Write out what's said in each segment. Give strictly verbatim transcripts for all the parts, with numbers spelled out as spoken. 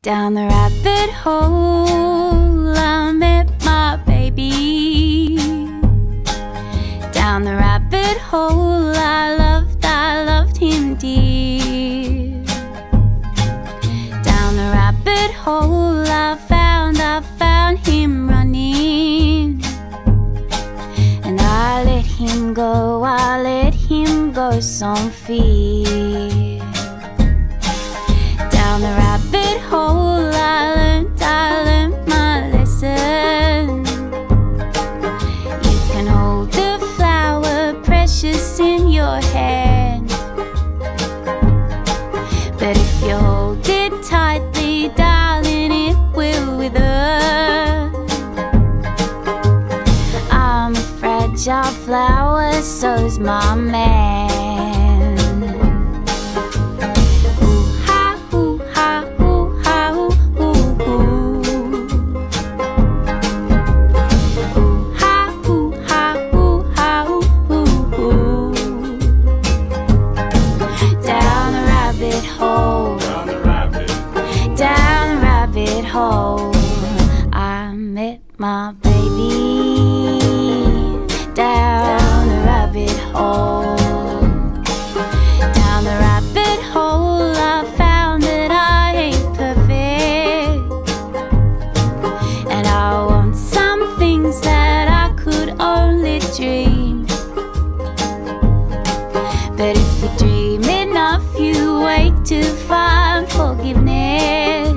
Down the rabbit hole I met my baby. Down the rabbit hole I loved, I loved him dear. Down the rabbit hole I found, I found him running. And I let him go, I let him go sans fear. Down the rabbit hole I learned, I learned my lesson. You can hold the flower precious in your hand, but if you hold it tightly, darling, it will wither. I'm a fragile flower, so's my man. I met my baby down the rabbit hole. Down the rabbit hole I found that I ain't perfect, and I want some things that I could only dream. But if you dream enough, you wait to find forgiveness.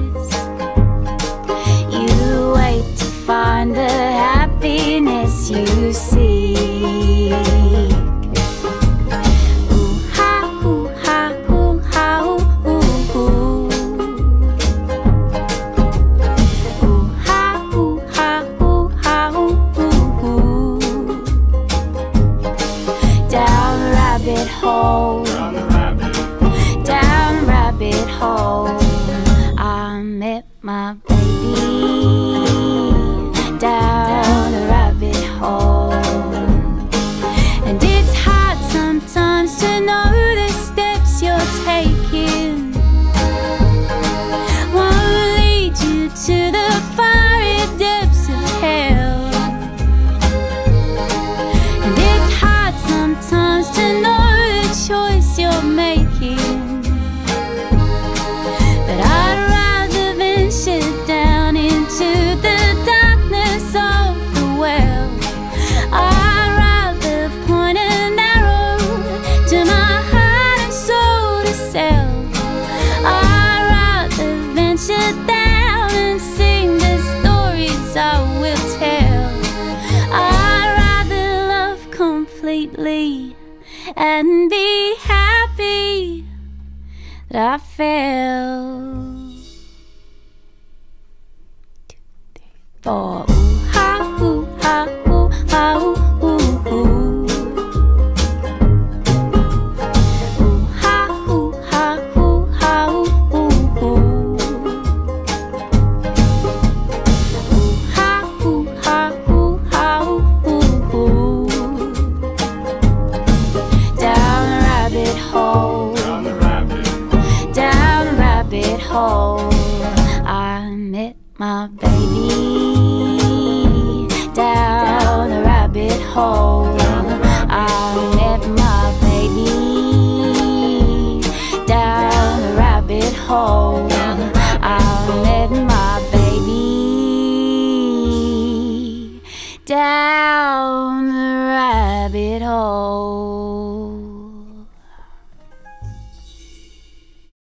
Find the happiness you seek. Ooh ha, ooh ha, ooh ha, ooh ooh. Ooh ha, ooh ha, ooh ha, ooh ooh. Down the rabbit hole, down the rabbit, down the rabbit hole, I met my baby. Down the rabbit hole. And it's hard sometimes to know the steps you're taking won't lead you to the fiery depths of hell. And it's hard sometimes to know the choice you're making, but I'd rather venture down into the of the well. I'd rather point an arrow to my heart and soul to sell. I'd rather venture down and sing the stories I will tell. I'd rather love completely and be happy that I fell. Four. Ooh ha, ooh ha, ooh ooh. Ooh ha, ooh ha, ooh ha, ooh ooh. Ooh ha, ooh ha, ooh ha, ooh ooh. Down the rabbit hole, down the rabbit, down the rabbit hole, I met my baby. Down the rabbit hole, I met my baby. Down the rabbit hole, I met my baby. Down